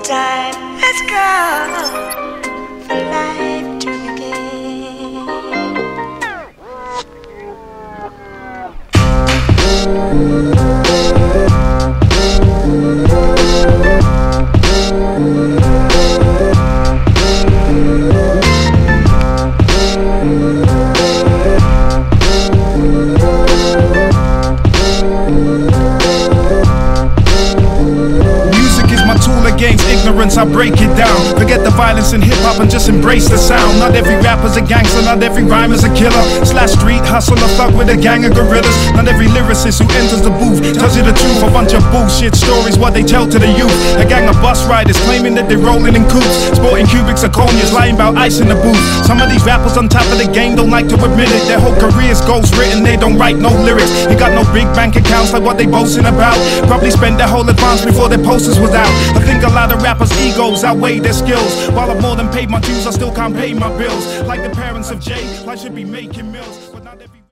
time. Let's go for life to begin. Against ignorance, I break it down. Forget the violence in hip-hop and just embrace the sound. Not every rapper's a gangster, not every rhymer's a killer. Slash street hustler, thug with a gang of gorillas. Not every lyricist who enters the booth tells you the truth. A bunch of bullshit stories, what they tell to the youth. A gang of bus riders claiming that they're rolling in coupes, sporting cubic zirconias, lying about ice in the booth. Some of these rappers on top of the game don't like to admit it. Their whole career's ghost-written, they don't write no lyrics. They got no big bank accounts like what they boasting about. Probably spent their whole advance before their posters was out. I think a lot of rappers' egos outweigh their skills. While I've more than paid my dues, I still can't pay my bills. Like the parents of Jay, I should be making meals, but not every